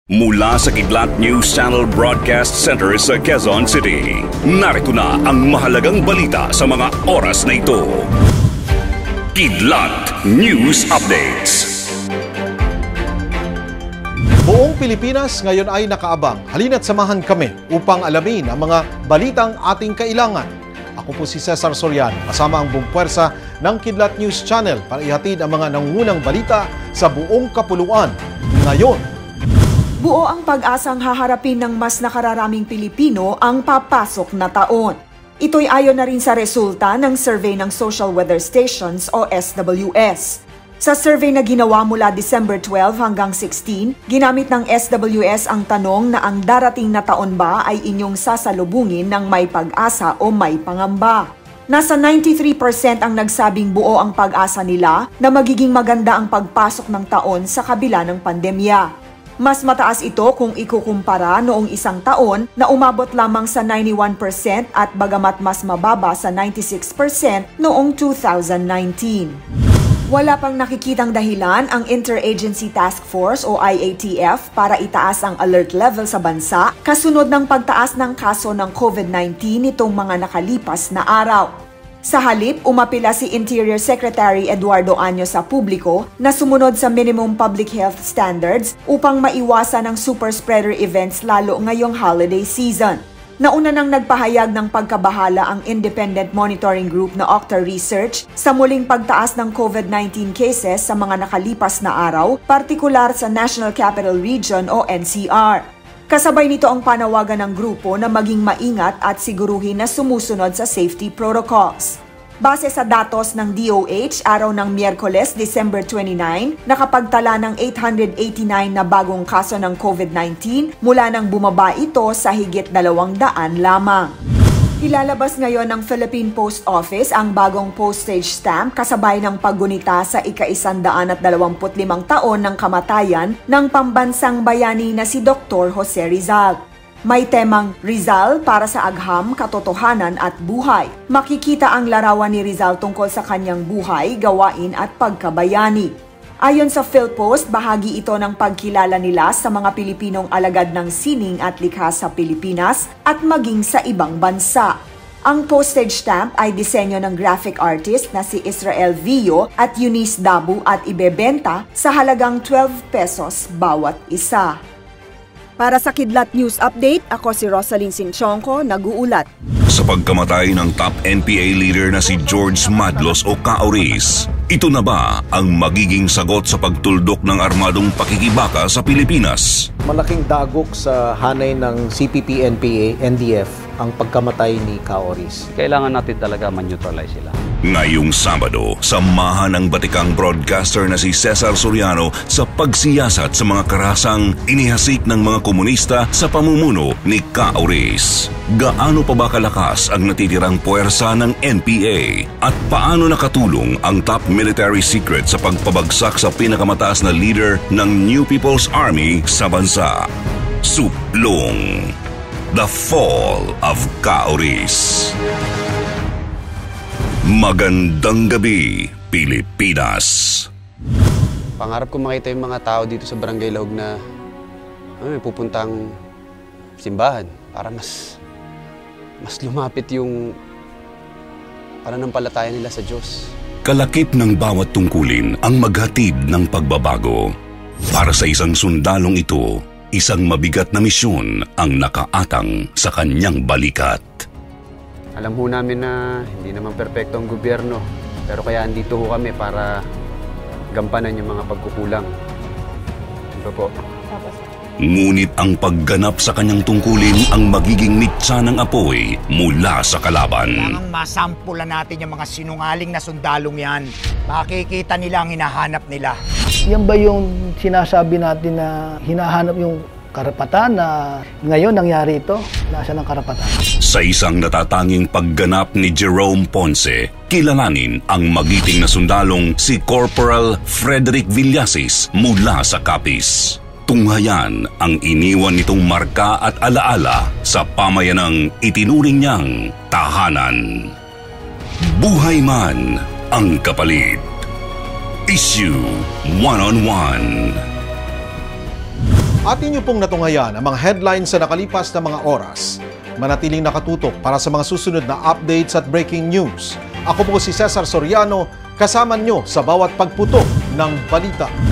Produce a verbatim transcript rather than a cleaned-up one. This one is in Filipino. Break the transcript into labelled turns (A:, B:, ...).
A: Mula sa Kidlat News Channel Broadcast Center sa Quezon City, narito na ang mahalagang balita sa mga oras na ito. Kidlat News Updates.
B: Buong Pilipinas ngayon ay nakaabang. Halina't samahan kami upang alamin ang mga balitang ating kailangan. Ako po si Cesar Soriano, kasama ang buong puwersa ng Kidlat News Channel para ihatid ang mga nangungunang balita sa buong kapuluan. Ngayon,
C: buo ang pag-asang haharapin ng mas nakararaming Pilipino ang papasok na taon. Ito'y ayon na rin sa resulta ng survey ng Social Weather Stations o S W S. Sa survey na ginawa mula December twelve hanggang sixteen, ginamit ng S W S ang tanong na ang darating na taon ba ay inyong sasalubungin ng may pag-asa o may pangamba. Nasa ninety-three percent ang nagsabing buo ang pag-asa nila na magiging maganda ang pagpasok ng taon sa kabila ng pandemya. Mas mataas ito kung ikukumpara noong isang taon na umabot lamang sa ninety-one percent at bagamat mas mababa sa ninety-six percent noong two thousand nineteen. Wala pang nakikitang dahilan ang Interagency Task Force o I A T F para itaas ang alert level sa bansa kasunod ng pagtaas ng kaso ng COVID nineteen nitong mga nakalipas na araw. Sa halip, umapila si Interior Secretary Eduardo Año sa publiko na sumunod sa minimum public health standards upang maiwasan ang super spreader events lalo ngayong holiday season. Nauna nang nagpahayag ng pagkabahala ang Independent Monitoring Group na Octa Research sa muling pagtaas ng COVID nineteen cases sa mga nakalipas na araw, partikular sa National Capital Region o N C R. Kasabay nito ang panawagan ng grupo na maging maingat at siguruhin na sumusunod sa safety protocols. Base sa datos ng D O H, araw ng Miyerkules, December twenty-nine, nakapagtala ng eight hundred eighty-nine na bagong kaso ng COVID nineteen mula nang bumaba ito sa higit dalawang daan lamang. Ilalabas ngayon ng Philippine Post Office ang bagong postage stamp kasabay ng paggunita sa ika-isandaan at dalawamput limang taon ng kamatayan ng pambansang bayani na si Doctor Jose Rizal. May temang Rizal para sa agham, katotohanan at buhay. Makikita ang larawan ni Rizal tungkol sa kanyang buhay, gawain at pagkabayani. Ayon sa PhilPost, bahagi ito ng pagkilala nila sa mga Pilipinong alagad ng sining at likha sa Pilipinas at maging sa ibang bansa. Ang postage stamp ay disenyo ng graphic artist na si Israel Villo at Eunice Dabu at ibebenta sa halagang twelve pesos bawat isa. Para sa Kidlat News Update, ako si Rosaline Sinchonko, nag-uulat.
A: Sa pagkamatay ng top N P A leader na si George Madlos o Caoris, ito na ba ang magiging sagot sa pagtuldok ng armadong pakikibaka sa Pilipinas?
D: Malaking dagok sa hanay ng C P P, N P A, N D F ang pagkamatay ni Caoris.
E: Kailangan natin talaga man-neutralize sila.
A: Ngayong Sabado, samahan ang batikang broadcaster na si Cesar Soriano sa pagsiyasat sa mga karasang inihasik ng mga komunista sa pamumuno ni Caoris. Gaano pa ba kalakas ang natitirang puwersa ng N P A? At paano nakatulong ang top military secret sa pagpabagsak sa pinakamataas na leader ng New People's Army sa bansa? Suplong. The Fall of Caoris. Magandang gabi, Pilipinas.
F: Pangarap ko makita yung mga tao dito sa Barangay Lahog na ano, may pupuntang simbahan para mas mas lumapit yung pananampalataya nila sa Diyos.
A: Kalakip ng bawat tungkulin ang maghatid ng pagbabago. Para sa isang sundalong ito, isang mabigat na misyon ang nakaatang sa kanyang balikat.
F: Alam ho namin na hindi naman perpekto ang gobyerno, pero kaya andito ho kami para gampanan yung mga pagkukulang. Ito po.
A: Ngunit ang pagganap sa kanyang tungkulin ang magiging mitsa ng apoy mula sa kalaban.
G: Kailangang masampulan natin yung mga sinungaling na sundalong yan. Makikita nila ang hinahanap nila.
H: Yan ba yung sinasabi natin na hinahanap yung karapatan na ngayon nangyari ito? Nasaan ang karapatan?
A: Sa isang natatanging pagganap ni Jerome Ponce, kilalanin ang magiting na sundalong si Corporal Frederick Villasis mula sa Capiz. Tunghayan ang iniwan nitong marka at alaala sa pamayanang itinuring niyang tahanan. Buhay man ang kapalit. Issue one on one.
B: Atin niyo pong natunghayan ang mga headlines sa nakalipas na mga oras. Manatiling nakatutok para sa mga susunod na updates at breaking news. Ako po si Cesar Soriano, kasama nyo sa bawat pagputok ng balita.